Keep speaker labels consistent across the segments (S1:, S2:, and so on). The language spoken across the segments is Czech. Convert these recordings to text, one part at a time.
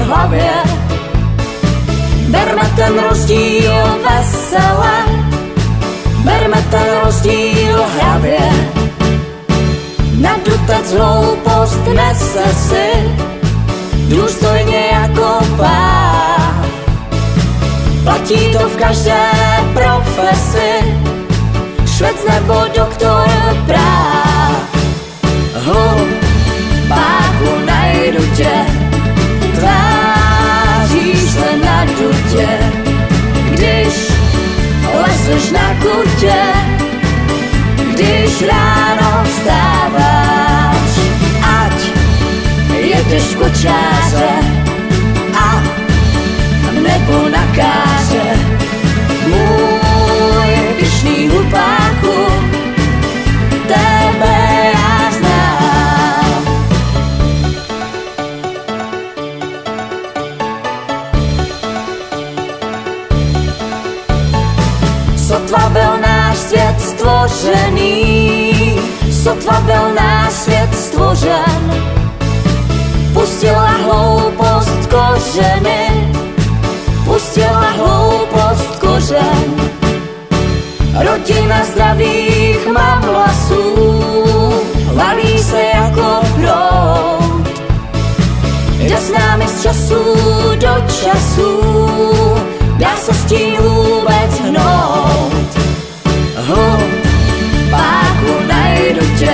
S1: v hlavě. Berme ten rozdíl vesele, berme ten rozdíl hravě. Nadutec hloupost nese si důstojně jako pád. Platí to v každé profesi, švec nebo doktor práv. Hlupáku, najdu tě, tváříš se na dutě, když lezeš na kutě, když ráno vstáváš, ať jedeš v kočáře a nebo na káře. Můj pyšný hlupáku, tebe já znám. Sotva byl náš svět stvořený, sotva byl náš svět stvořen, pustila hloupost kořeny, pustila hloupost kořen. Rodina zdravých mamlasů valí se jako proud, jde s námi z času do času, dá se s tím vůbec hnout. Hlupáku, najdu tě,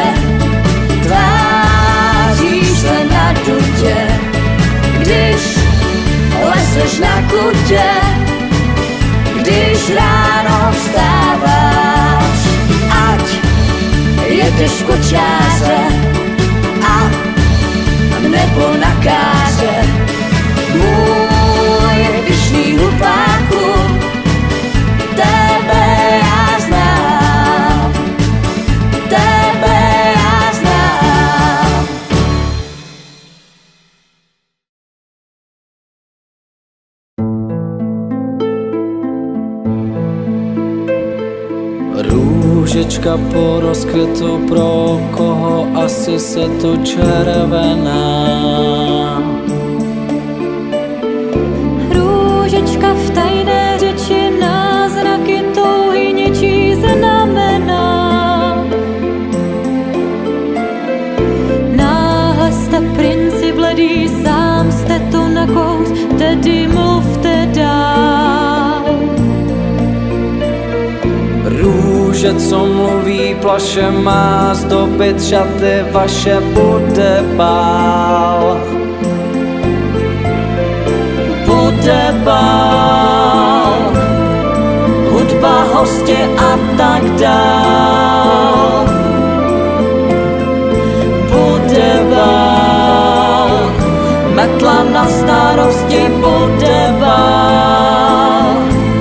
S1: tváříš se na dutě, když lezeš na kutě, když ráno vstáváš, ať jedeš v kočáře a nebo na káře. Můj pyšný hlupáku, tebe já znám, tebe já znám.
S2: Růžička po rozkvětu, pro koho asi se tu červená.
S3: Růžička v tajné řeči, náznaky touhy něčí znamená. Náhle jste princi bledý, sám jste tu na kous, tedy mluvte dál.
S2: Růže, co mluví, plaše má zdobit šaty vaše, bude bál. Bude bál, hudba, hosti a tak dál. Bude bál, metla na starosti, bude bál.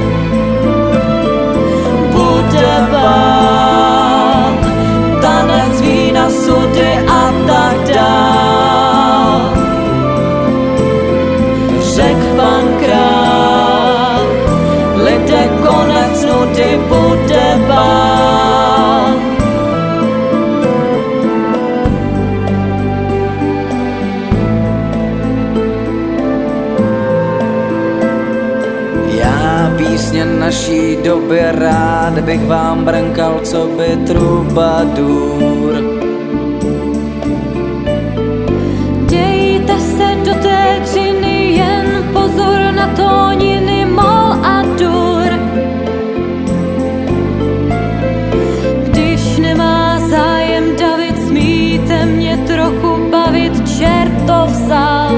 S2: Bude bál, tanec, vína, sudy a tak dál. Řek pan král, lidé, konec nudy, bude bál. Já písně naší doby rád bych vám brnkal, co by trubadur.
S3: Dejte se do té dřiny, jen pozor na tóniny, mol a dur. Když nemá zájem David, smíte mě trochu bavit, čert to vzal.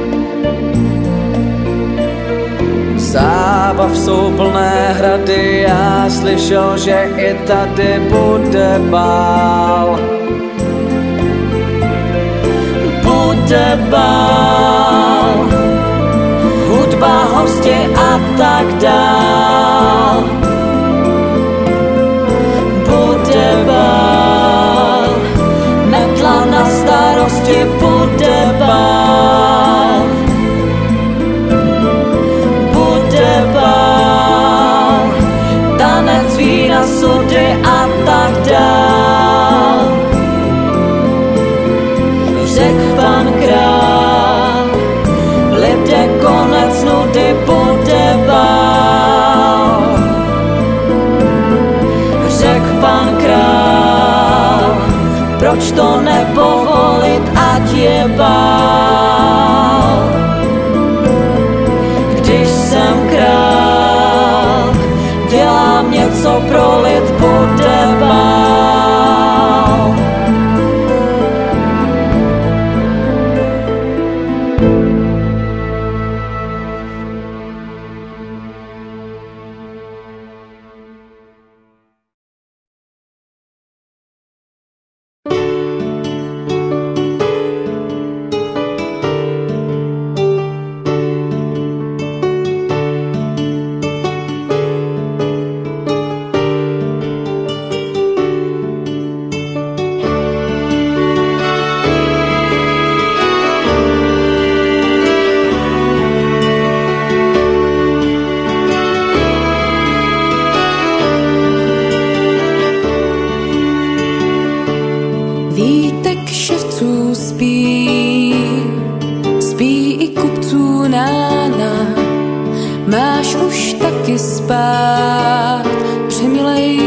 S2: Zábav jsou plné hrady, já slyšel, že i tady bude bál. Bude bál, hudba, hosti a tak dál. Bude bál, metla na starosti, bude bál. Bude bál, tanec, vína, sudy a tak dál. Řek pan král, lidé,
S1: proč to nepovolit, ať je bál. Když jsem král, dělám něco pro lid, bude bál.
S4: Vítek ševců spí, spí i kupců nána. Máš už taky spát, přemilej